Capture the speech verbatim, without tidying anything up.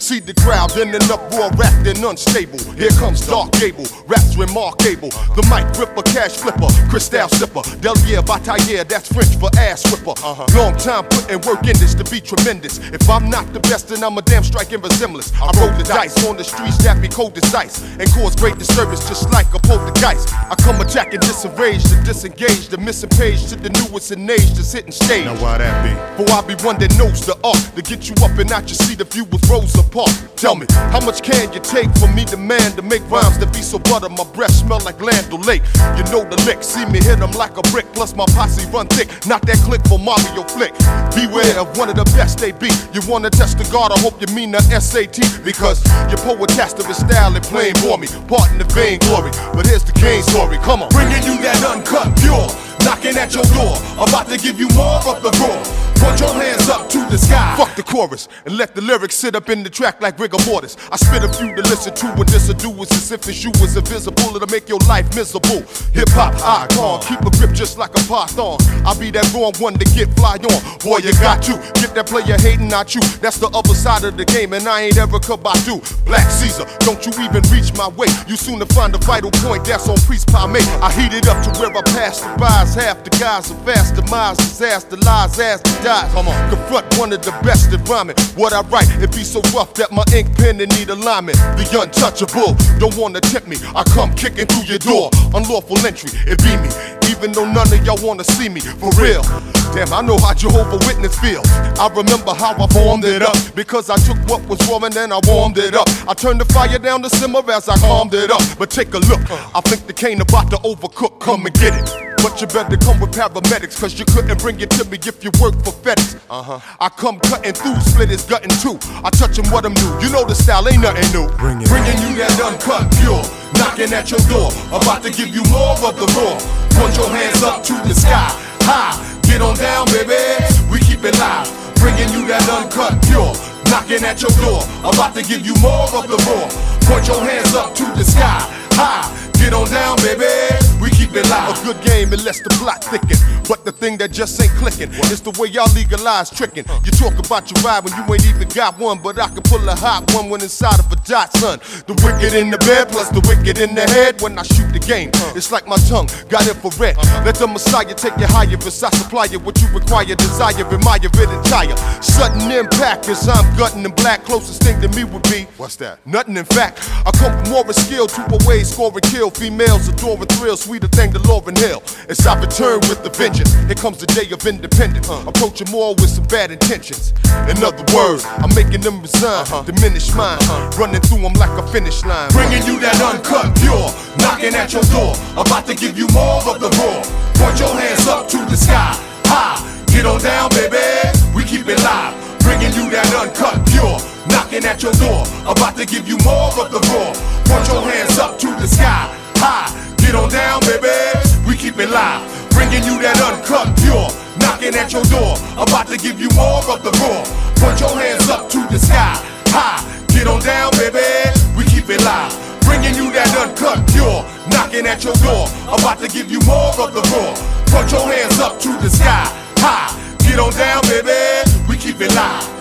See the crowd in an uproar, wrapped and unstable. Here comes Dark Gable, raps remarkable. The mic gripper, cash flipper, crystal slipper. Del yeah, bataille, that's French for ass whipper. Long time putting work in this to be tremendous. If I'm not the best, then I'm a damn striking resemblance. I roll the dice on the streets that be cold as ice and cause great disturbance just like a poltergeist. I come attacking, disarranged to disengage the missing page to the newest in age that's hitting stage. Now why that be? For I be one that knows the art to get you up and out your seat if you was rows apart. Tell me, how much can you take from me, the man, to make rhymes that be so butter? My breath smell like Land O'Lake. You know the lick, see me hit them like a brick. Plus my posse run thick, not that click for Mario flick. Beware of one of the best they be. You wanna test the guard, I hope you mean the S A T. Because your poetaster is style and plain bore me. Pardon the vain glory, but here's the Kane story, come on. Bringing you that uncut pure, knocking at your door, about to give you more of the raw. Put your hands up to the sky. Fuck the chorus and let the lyrics sit up in the track like rigor mortis. I spit a few to listen to, and this a do is as if it's you was invisible. It'll make your life miserable. Hip hop icon, keep a grip just like a python. I'll be that wrong one to get fly on. Boy, you got to get that player hating, not you. That's the other side of the game, and I ain't ever Kabadu. Black Caesar, don't you even reach my way. You soon to find the vital point that's on Priest Palme. I heat it up to where I pass the buys. Half the guys are fast, demise, disaster, lies, as the die. Come on, confront one of the best at rhyming. What I write, it be so rough that my ink pen and need alignment. The untouchable, don't wanna tempt me. I come kicking through your door, unlawful entry, it be me. Even though none of y'all wanna see me, for real. Damn, I know how Jehovah Witness feel. I remember how I formed it up, because I took what was wrong and then I warmed it up. I turned the fire down to simmer as I calmed it up. But take a look, I think the Kane about to overcook, come and get it. But you better come with paramedics, cause you couldn't bring it to me if you work for FedEx. Uh-huh. I come cutting through, split his gut in two. I touch him what I'm new, you know the style ain't nothing new. Bring it Bringing on. You that uncut pure, knocking at your door, about to give you more of the raw. Point your hands up to the sky, high, get on down baby, we keep it live. Bringing you that uncut pure, knocking at your door, about to give you more of the raw. Point your hands up to the sky, high, get on down baby, we keep it live. A good game and lets the plot thicken, but the thing that just ain't clicking is the way y'all legalize tricking. You talk about your ride when you ain't even got one, but I can pull a hot one when inside of a dot, son. The wicked in the bed plus the wicked in the head when I shoot the game. It's like my tongue got infrared. Let the Messiah take you higher, as I supply you what you require, desire, admire it entire. Sudden impact as I'm gutting in black, closest thing to me would be, what's that? Nothing in fact. I come from more skill, two away, score and kill. Females adoring thrill, sweeter thing to Lauryn Hill. As I return with the vengeance, here comes the day of independence. Uh, approaching more with some bad intentions. In other words, I'm making them resign, uh-huh. diminish mine, uh-huh. running through them like a finish line. Bringing you that uncut pure, knocking at your door, about to give you more of the raw. Point your hands up to the sky, high, get on down baby, we keep it live. Bringing you that uncut pure, knocking at your door, about to give you more of the raw. Point your hands up to the sky, high, get on down baby, we keep it live. Bringing you that uncut pure, knocking at your door, about to give you more of the raw. Point your hands up to the sky, high, get on down baby, we keep it live. Bringing you that uncut pure, knocking at your door, about to give you more of the raw. Point your hands up to the sky, high, get on down baby, we keep it live.